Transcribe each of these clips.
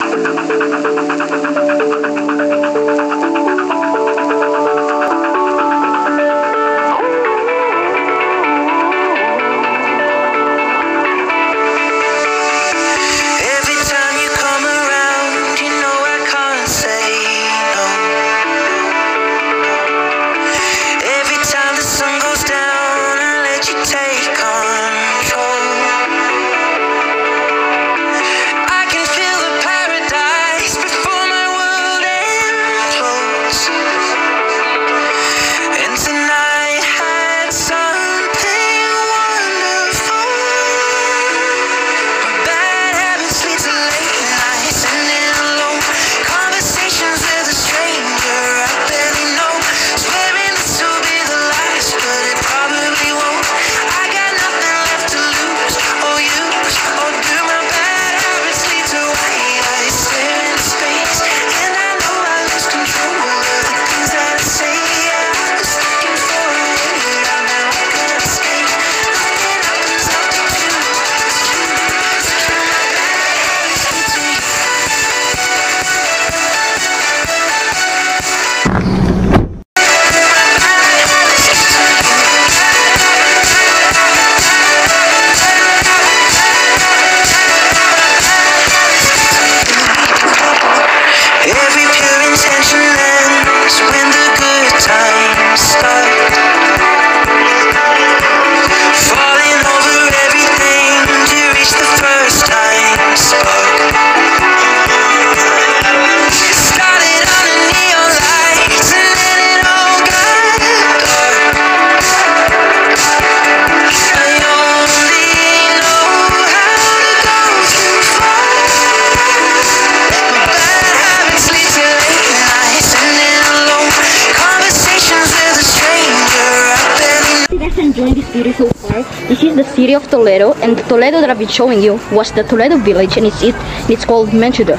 Enjoying this beautiful park. This is the city of Toledo, and the Toledo that I've been showing you was the Toledo village, and it's called Menchuda.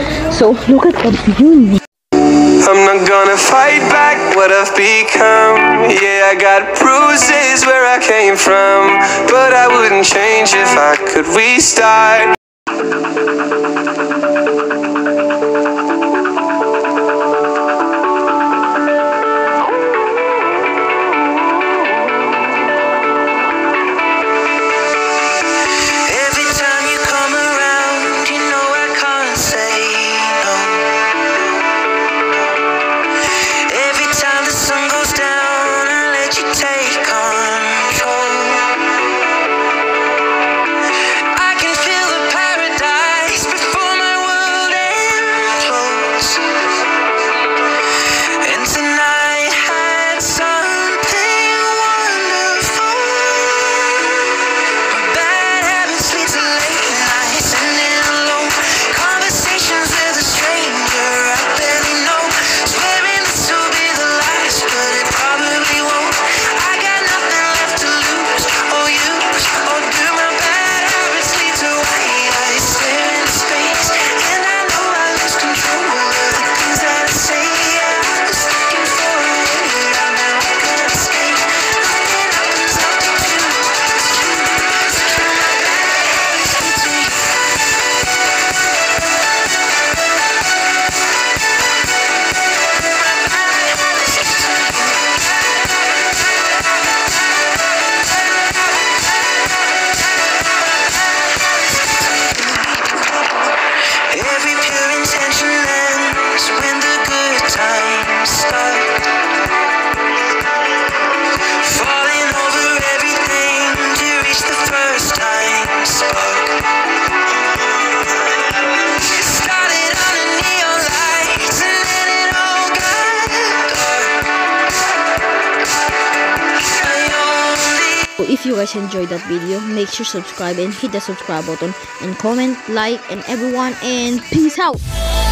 So look at that view. I'm not gonna fight back what I've become. Yeah, I got bruises where I came from, but I wouldn't change if I could restart. If you guys enjoyed that video, make sure to subscribe and hit the subscribe button and comment, like, and everyone, and peace out.